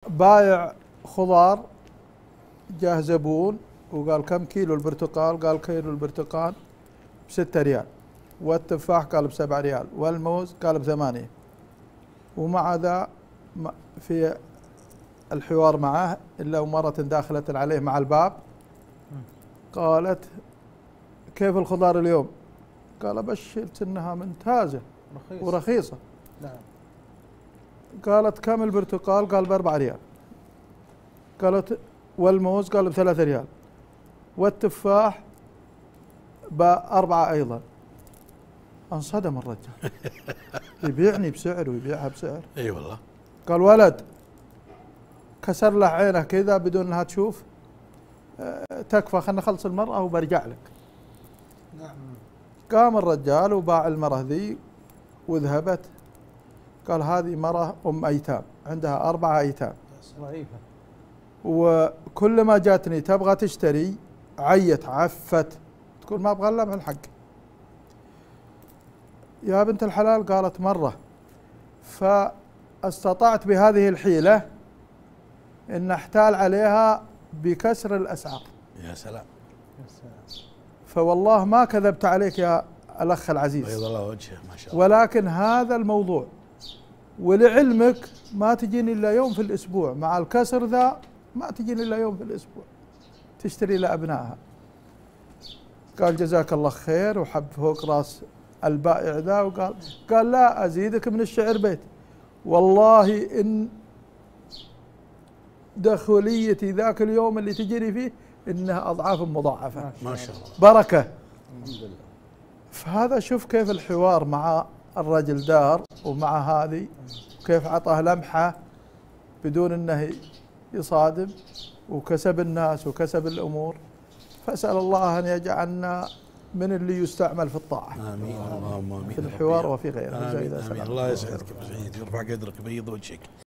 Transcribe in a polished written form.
بايع خضار، جاه زبون وقال كم كيلو البرتقال؟ قال كيلو البرتقال ب6 ريال، والتفاح قال ب7 ريال، والموز قال ب8. ومع ذا في الحوار معه إلا ومرة داخلة عليه مع الباب قالت كيف الخضار اليوم؟ قال بشرت انها ممتازة ورخيصة. نعم. قالت كم البرتقال؟ قال ب4 ريال. قالت والموز؟ قال ب3 ريال، والتفاح ب4 أيضا. انصدم الرجال، يبيعني بسعر ويبيعها بسعر. اي والله. قال ولد كسر له عينه كذا بدون انها تشوف، تكفى خلنا نخلص المرأة وبرجع لك. نعم. قام الرجال وباع المرأة ذي وذهبت. قال هذه مرأة أم أيتام، عندها 4 أيتام ضعيفة، وكل ما جاتني تبغى تشتري عيت عفت تقول ما أبغى إلا من الحق. يا بنت الحلال قالت مرة، فاستطعت بهذه الحيلة أن أحتال عليها بكسر الأسعار. يا سلام. فوالله ما كذبت عليك يا الأخ العزيز، بيض الله وجهه ما شاء الله. ولكن هذا الموضوع، ولعلمك ما تجيني إلا يوم في الأسبوع مع الكسر ذا، ما تجيني إلا يوم في الأسبوع تشتري لأبنائها. قال جزاك الله خير، وحب فوق راس البائع ذا وقال لا أزيدك من الشعر بيت، والله إن دخوليتي ذاك اليوم اللي تجري فيه إنها أضعاف مضاعفة. ما شاء الله. بركة. الحمد لله. فهذا شوف كيف الحوار مع الرجل دار ومع هذه، كيف عطاه لمحة بدون أنه يصادم، وكسب الناس وكسب الأمور. فأسأل الله أن يجعلنا من اللي يستعمل في الطاعة. آمين اللهم آمين. في الحوار وفي غيره. آمين. آمين. الله يسعدك ابو سعيد ويرفع قدرك ويبيض وجهك.